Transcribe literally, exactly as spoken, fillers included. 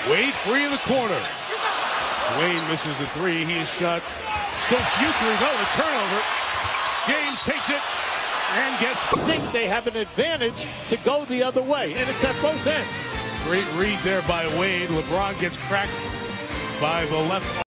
Wade free in the corner. Dwyane misses the three. He has shot so few threes. Oh, the turnover. James takes it and gets. Think they have an advantage to go the other way, and it's at both ends. Great read there by Wade. LeBron gets cracked by the left